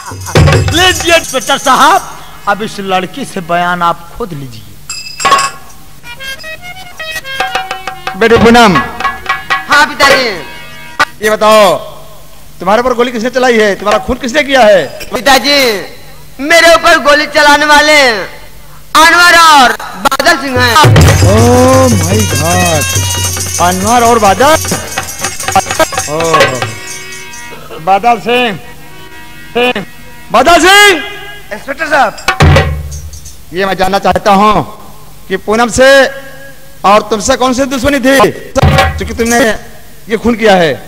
लीजिए इंस्पेक्टर साहब, अब इस लड़की से बयान आप खुद लीजिए। बेटी पूनम। हाँ पिताजी। ये बताओ, तुम्हारे ऊपर गोली किसने चलाई है? तुम्हारा खून किसने किया है? पिताजी, मेरे ऊपर गोली चलाने वाले अनवर और बादल सिंह हैं। ओह माय गॉड, अनवर और बादल। ओह बादल सिंह, बादल सिंह। इंस्पेक्टर साहब, ये मैं जानना चाहता हूँ कि पूनम से और तुमसे कौन सी दुश्मनी थी क्योंकि तुमने ये खून किया है?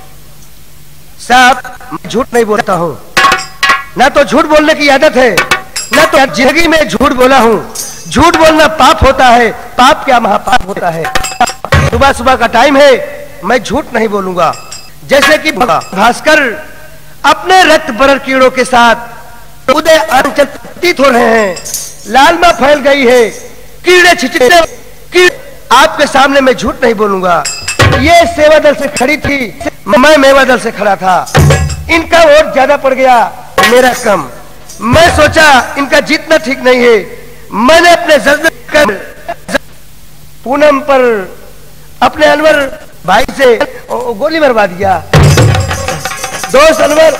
साहब, मैं झूठ नहीं बोलता हूँ। ना तो झूठ बोलने की आदत है, ना तो जिंदगी में झूठ बोला हूँ। झूठ बोलना पाप होता है, पाप क्या महापाप होता है। सुबह सुबह का टाइम है, मैं झूठ नहीं बोलूंगा। जैसे कि भास्कर अपने रक्त बरर कीड़ों के साथ उदय अंचल प्रतीत हो रहे हैं, लालमा फैल गई है, कीड़े छिटके। आपके सामने मैं झूठ नहीं बोलूंगा। ये सेवा दल से खड़ी थी, मैं मेवा दल से खड़ा था। इनका वोट ज्यादा पड़ गया, मेरा कम। मैं सोचा इनका जीतना ठीक नहीं है। मैंने अपने जज्बे पूनम पर अपने अनवर भाई से गोली मरवा दिया। दोस्त अनवर।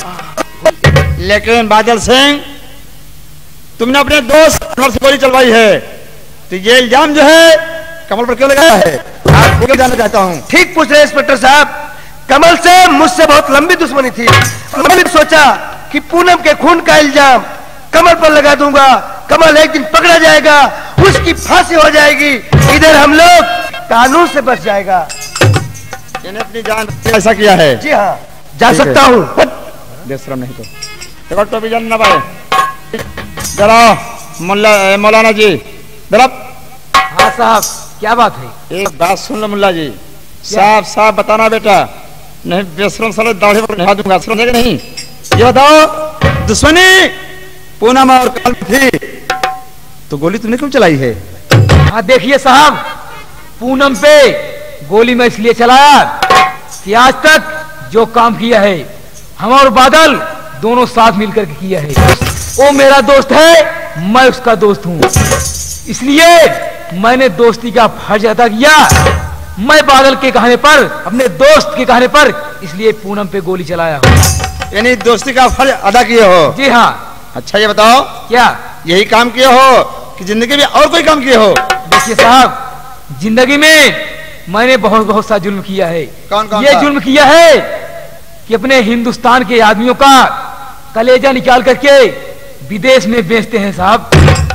लेकिन बादल सिंह, तुमने अपने दोस्त अनवर से गोली चलवाई है, तो ये इल्जाम जो है कमल पर क्यों लगाया है? आपको जानना चाहता हूँ। ठीक पूछ रहे इंस्पेक्टर साहब। कमल से मुझसे बहुत लंबी दुश्मनी थी। मैंने सोचा कि पूनम के खून का इल्जाम कमल पर लगा दूंगा। कमल एक दिन पकड़ा जाएगा, उसकी फांसी हो जाएगी, इधर हम लोग कानून से बच जाएगा। मैंने अपनी जान ऐसा किया है? जी हाँ, जा सकता हूँ। बेशरम नहीं तो टोपी जान ना पाए। जरा मौलाना जी, जरा। हाँ साहब, क्या बात है? एक बात सुन लो मुल्ला जी, साफ साफ बताना बेटा, नहीं बेशरम साले दाढ़ी पर नहा दूंगा, समझे कि नहीं? ये बताओ, दुश्मनी पूनम और कमल थी तो गोली तुमने क्यों चलाई है? हाँ देखिए साहब, पूनम पे गोली मैं इसलिए चलाया कि आज तक जो काम किया है हम और बादल दोनों साथ मिलकर के किया है। वो मेरा दोस्त है, मैं उसका दोस्त हूँ, इसलिए मैंने दोस्ती का फर्ज अदा किया। मैं बादल के कहने पर, अपने दोस्त के कहने पर, इसलिए पूनम पे गोली चलाया हूँ। यानी दोस्ती का फर्ज अदा किए हो? जी हाँ। अच्छा ये बताओ, क्या यही काम किए हो कि जिंदगी में और कोई काम किए हो? देखिए साहब, जिंदगी में मैंने बहुत सा जुल्म किया है। कौन कौन? ये जुल्म किया है कि अपने हिंदुस्तान के आदमियों का कलेजा निकाल करके विदेश में बेचते हैं साहब।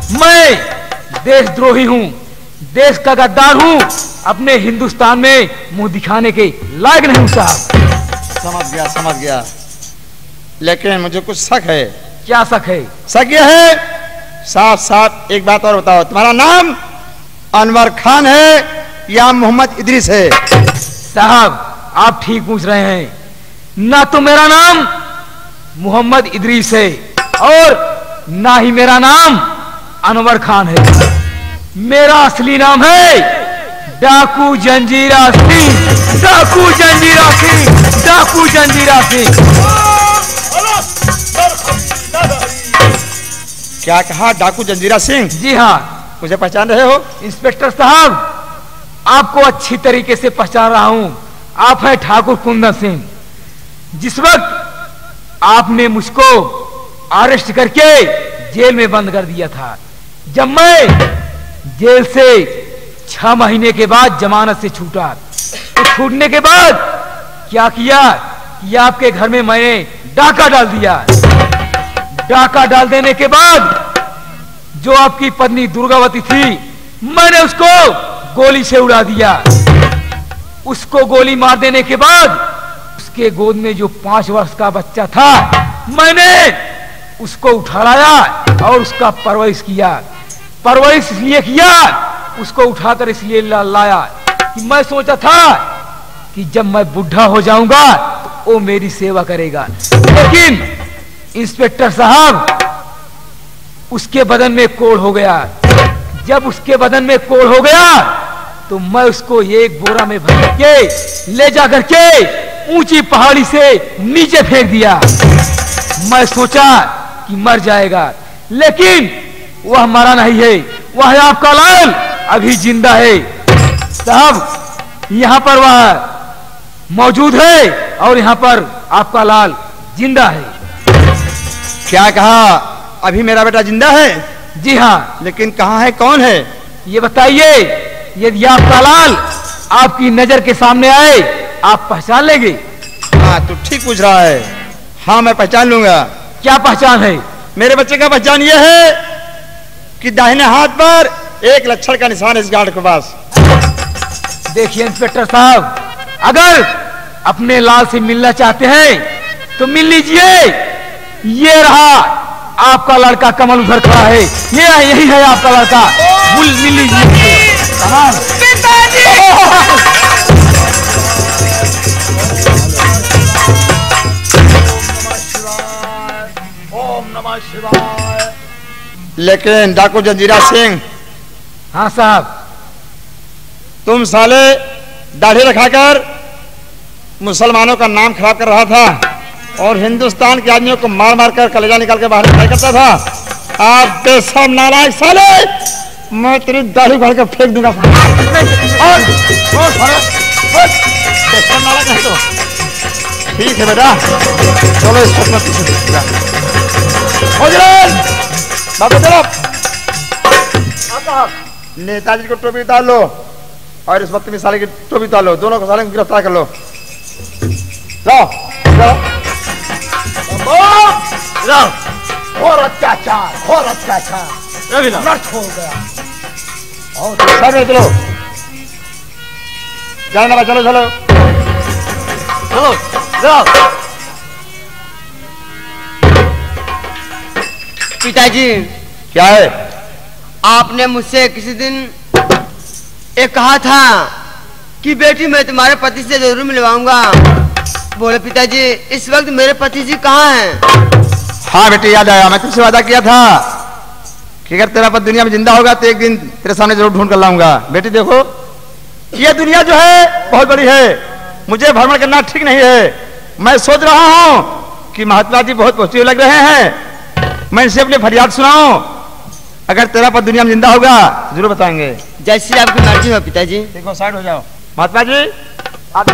मैं देशद्रोही हूँ, देश का गद्दार हूँ, अपने हिंदुस्तान में मुंह दिखाने के लायक नहीं हूँ साहब। समझ गया, लेकिन मुझे कुछ शक है। क्या शक है? शक यह है, साफ साफ एक बात और बताओ, तुम्हारा नाम अनवर खान है या मोहम्मद इदरीस है? साहब आप ठीक पूछ रहे हैं, ना तो मेरा नाम मोहम्मद इदरीस है और ना ही मेरा नाम अनवर खान है। मेरा असली नाम है डाकू जंजीरा सिंह, डाकू जंजीरा सिंह, डाकू जंजीरा सिंह। क्या कहा? डाकू जंजीरा सिंह? जी हाँ। मुझे पहचान रहे हो? इंस्पेक्टर साहब, आपको अच्छी तरीके से पहचान रहा हूं। आप हैं ठाकुर कुंदन सिंह। जिस वक्त आपने मुझको अरेस्ट करके जेल में बंद कर दिया था, जब मैं जेल से 6 महीने के बाद जमानत से छूटा, तो छूटने के बाद क्या किया कि आपके घर में मैंने डाका डाल दिया। डाका डाल देने के बाद जो आपकी पत्नी दुर्गावती थी, मैंने उसको गोली से उड़ा दिया। उसको गोली मार देने के बाद उसके गोद में जो 5 वर्ष का बच्चा था, मैंने उसको उठा लाया और उसका परवरिश किया। परवरिश इसलिए किया, उसको उठाकर इसलिए लाया कि मैं सोचा था कि जब मैं बुढ़ा हो जाऊंगा वो मेरी सेवा करेगा। लेकिन इंस्पेक्टर साहब, उसके बदन में कोढ़ हो गया। जब उसके बदन में कोढ़ हो गया तो मैं उसको एक बोरा में भर के ले जा करके ऊंची पहाड़ी से नीचे फेंक दिया। मैं सोचा कि मर जाएगा, लेकिन वह मरा नहीं है, वह है आपका लाल, अभी जिंदा है। साहब यहाँ पर वह मौजूद है और यहाँ पर आपका लाल जिंदा है। क्या कहा? अभी मेरा बेटा जिंदा है? जी हाँ। लेकिन कहाँ है, कौन है? ये बताइए, यदि आपका लाल आपकी नजर के सामने आए आप पहचान लेंगे? हाँ, तू ठीक पूछ रहा है। हाँ, मैं पहचान लूंगा। क्या पहचान है? मेरे बच्चे का पहचान यह है कि दाहिने हाथ पर एक लक्षण का निशान है इस गार्ड के पास। देखिए इंस्पेक्टर साहब, अगर अपने लाल से मिलना चाहते हैं तो मिल लीजिए। ये रहा आपका लड़का, कमल उधर खड़ा है, यही है आपका लड़का, मिल लीजिए। ओम नमः शिवाय। लेकिन डाकू जंजीरा सिंह, हाँ साहब, तुम साले दाढ़ी रखाकर मुसलमानों का नाम खराब कर रहा था और हिंदुस्तान के आदमियों को मार मार कर कलेजा निकाल के बाहर निकाल करता था। आप बेशर्म नालायक साले, मैं तेरी दाढ़ी उखाड़ कर फेंक दूंगा। ठीक है बेटा, चलो इस वक्त मत नेताजी को टोपी उतार लो और इस वक्त में साले की टोपी उतार लो, दोनों को साले को गिरफ्तार कर लो। और अत्याचार, और अत्याचार नष्ट हो गया। और चलो जाना, चलो चलो चलो चलो। पिताजी, क्या है? आपने मुझसे किसी दिन एक कहा था कि बेटी मैं तुम्हारे पति से जरूर मिलवाऊंगा। बोले पिताजी, इस वक्त मेरे पति जी कहाँ हैं? हाँ बेटी, याद आया, मैं तुमसे वादा किया था कि अगर तेरा पति दुनिया में जिंदा होगा तो एक दिन तेरे सामने जरूर ढूंढ कर लाऊंगा। बेटी देखो, ये दुनिया जो है बहुत बड़ी है, मुझे भ्रमण करना ठीक नहीं है। मैं सोच रहा हूँ कि महात्मा जी बहुत पॉजिटिव लग रहे हैं, मैं इनसे अपनी फरियाद सुनाऊं। अगर तेरा पति दुनिया में जिंदा होगा जरूर बताएंगे। जैसी आपकी मर्जी हो पिताजी। देखो, साइड हो जाओ। महात्मा जी आप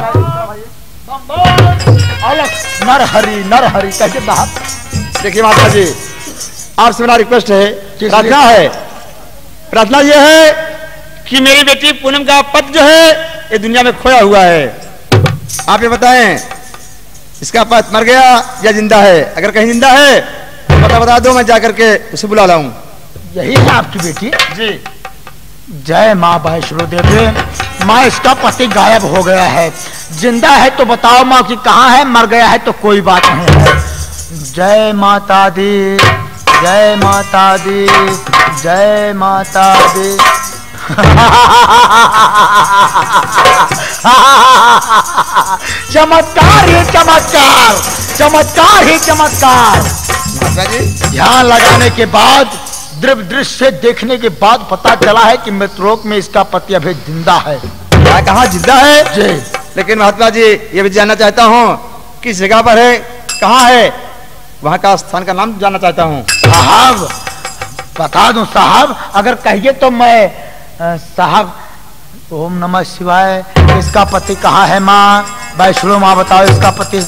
नर हरि कैसे साहब? देखिए महात्मा जी, आपसे मेरा रिक्वेस्ट है, प्रार्थना है। प्रार्थना यह है कि मेरी बेटी पूनम का पति जो है ये दुनिया में खोया हुआ है। आप ये बताएं, इसका पति मर गया या जिंदा है? अगर कहीं जिंदा है तो बता दो, मैं जाकर के उसे बुला लाऊं। यही है आपकी बेटी? जी। जय माँ वैष्णो देवी। माँ, इसका पति गायब हो गया है। जिंदा है तो बताओ माँ कि कहाँ है, मर गया है तो कोई बात नहीं है। जय माता दी, जय माता दी, जय माता दी। चमत्कार ही चमत्कार, चमत्कार ही चमत्कार। ध्यान लगाने के बाद, दिव्य दृश्य देखने के बाद पता चला है कि मृतलोक में इसका पति अभी जिंदा है। क्या कहा? जिंदा है जी। लेकिन महात्मा जी ये भी जानना चाहता हूँ किस जगह पर है, कहाँ है, वहाँ का स्थान का नाम जानना चाहता हूँ। साहब बता दूं साहब, अगर कहिए तो मैं साहब। ओम नमः शिवाय। इसका पति कहाँ है माँ? वैष्णो माँ बताओ इसका पति।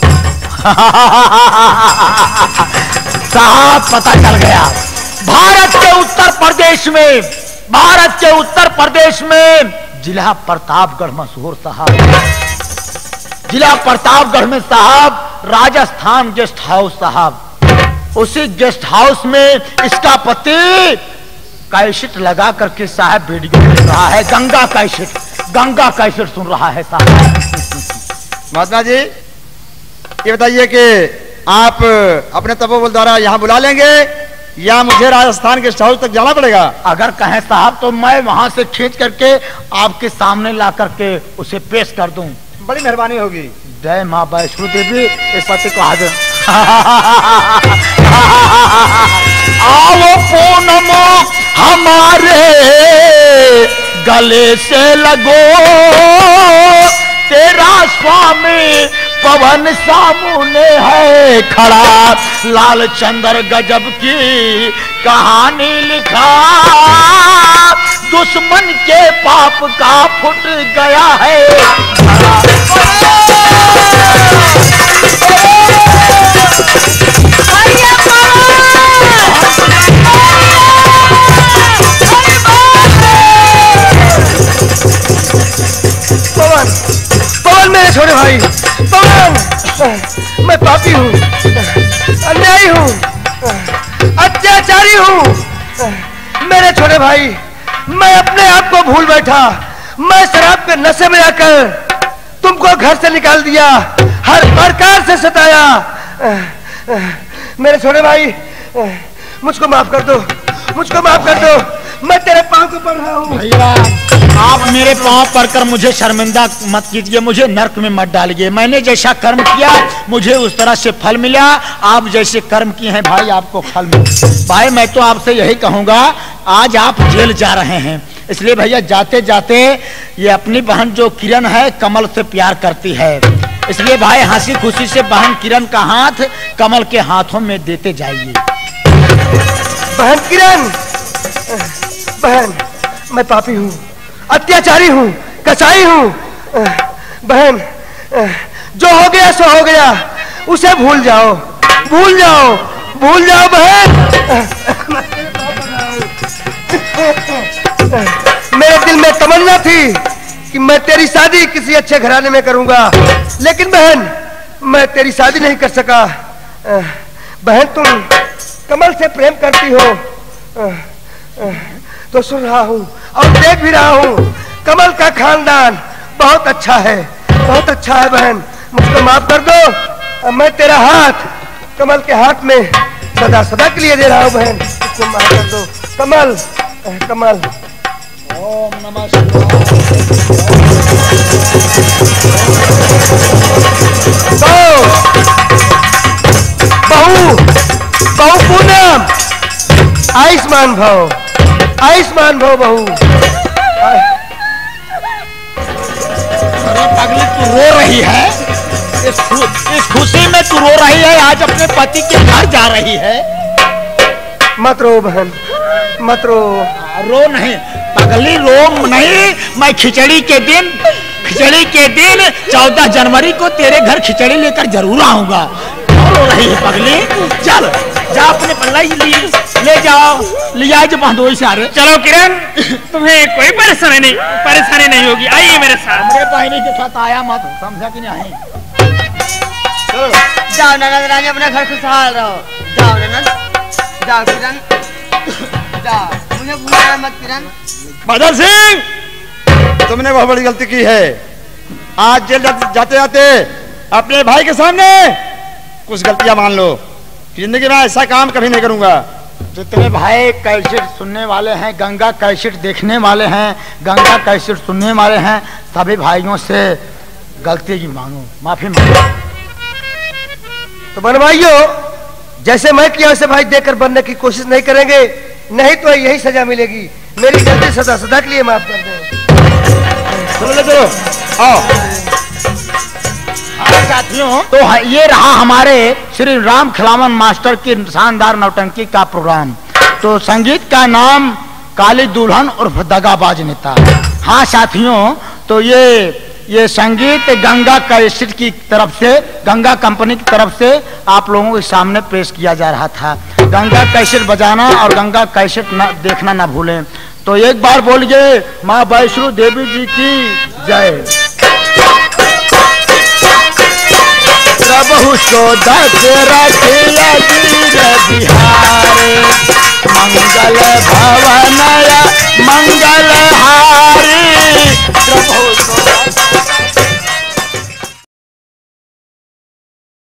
साहब पता चल गया, भारत के उत्तर प्रदेश में, भारत के उत्तर प्रदेश में जिला प्रतापगढ़ मशहूर साहब, जिला प्रतापगढ़ में साहब राजस्थान गेस्ट हाउस साहब, उसी गेस्ट हाउस में इसका पति कैसेट लगा करके साहब वीडियो सुन रहा है। गंगा कैसेट, गंगा कैसेट सुन रहा है साहब। महात्मा जी ये बताइए कि आप अपने तपोबल द्वारा यहाँ बुला लेंगे या मुझे राजस्थान गेस्ट हाउस तक जाना पड़ेगा? अगर कहें साहब तो मैं वहां से खींच करके आपके सामने ला करके उसे पेश कर दूं। बड़ी मेहरबानी होगी। जय माँ वैष्णो देवी। इस पति को हाजिर। आओ पूनम हमारे गले से लगो, तेरा स्वामी पवन सामने है खड़ा, लाल चंद्र गजब की कहानी लिखा, दुश्मन के पाप का फुट गया है पवन, पवन मेरे छोटे भाई, पवन, मैं पापी हूँ, अन्यायी हूँ, अत्याचारी हूँ। मेरे छोटे भाई, मैं अपने आप को भूल बैठा। मैं शराब के नशे में आकर तुमको घर से निकाल दिया, हर प्रकार से सताया। मेरे छोटे भाई, मुझको माफ कर दो, मुझको माफ कर दो। मैं तेरे पांव को पड़ रहा हूँ। भैया, आप मेरे पांव पड़कर मुझे शर्मिंदा मत कीजिए, मुझे नर्क में मत डालिए। मैंने जैसा कर्म किया मुझे उस तरह से फल मिला, आप जैसे कर्म किए हैं भाई आपको फल मिला। भाई मैं तो आपसे यही कहूंगा, आज आप जेल जा रहे हैं, इसलिए भैया जाते जाते ये अपनी बहन जो किरण है कमल से प्यार करती है, इसलिए भाई हंसी खुशी से बहन किरण का हाथ कमल के हाथों में देते जाइए। बहन किरण, बहन मैं पापी हूँ, अत्याचारी हूँ, कसाई हूँ। बहन जो हो गया सो हो गया, उसे भूल जाओ, भूल जाओ, भूल जाओ बहन। मेरे दिल में तमन्ना थी कि मैं तेरी शादी किसी अच्छे घराने में करूंगा, लेकिन बहन मैं तेरी शादी नहीं कर सका। बहन तुम कमल से प्रेम करती हो तो सुन रहा हूँ और देख भी रहा हूँ, कमल का खानदान बहुत अच्छा है, बहुत अच्छा है। बहन मुझको माफ कर दो, मैं तेरा हाथ कमल के हाथ में सदा सदा के लिए दे रहा हूँ। बहन मुझको माफ कर दो। कमल, कमल। ओम नमः शिवाय। बहू, बहू पूनम, आयुष्मान भव, आयुष्मान भव बहू। अरे पगली तू रो रही है, इस खुशी में तू रो रही है, आज अपने पति के घर जा रही है। मत रो बहन, मत रो। रो नहीं पगली, रो नहीं। मैं खिचड़ी के दिन 14 जनवरी को तेरे घर खिचड़ी लेकर जरूर आऊंगा। रो रही है पगली, चल जा अपने पल्ला ले जाओ, लिया जो बंधोई सारे। चलो किरण, तुम्हें कोई परेशानी नहीं होगी, आइए मेरे साथ। मेरे बहनी के साथ आया मत, समझा कि नहीं? जाओ ननद रानी, अपना घर खुशहाल रहो। जाओ ननद, जाओ किरण, जाओ, मुझे भूलना मत किरण। बादल सिंह, तुमने बहुत बड़ी गलती की है। आज जेल जाते जाते अपने भाई के सामने कुछ गलतियां मान लो। जिंदगी में ऐसा काम कभी नहीं करूंगा। जितने भाई कैसेट सुनने वाले हैं, गंगा कैसेट देखने वाले हैं, गंगा कैसेट सुनने वाले हैं, सभी भाइयों से गलती की मांगो, माफी मांगो। तो बन भाइयों, जैसे मैं किया वैसे भाई देखकर बनने की कोशिश नहीं करेंगे, नहीं तो यही सजा मिलेगी। मेरी गलती सदा सदा के लिए माफ कर दें। चलो चलो आओ। साथियों, तो ये रहा हमारे श्री राम खिलावन मास्टर की शानदार नौटंकी का प्रोग्राम। तो संगीत का नाम काली दुल्हन उर्फ दगाबाज नेता। हाँ साथियों, तो ये संगीत गंगा कैसेट की तरफ से, गंगा कंपनी की तरफ से आप लोगों के सामने पेश किया जा रहा था। गंगा कैसेट बजाना और गंगा कैसेट देखना ना भूलें। तो एक बार बोलिए, माँ वैष्णो देवी जी की जय। प्रभु शोधा रखिया बिहारे, मंगल भवनया मंगल हारी। प्रभु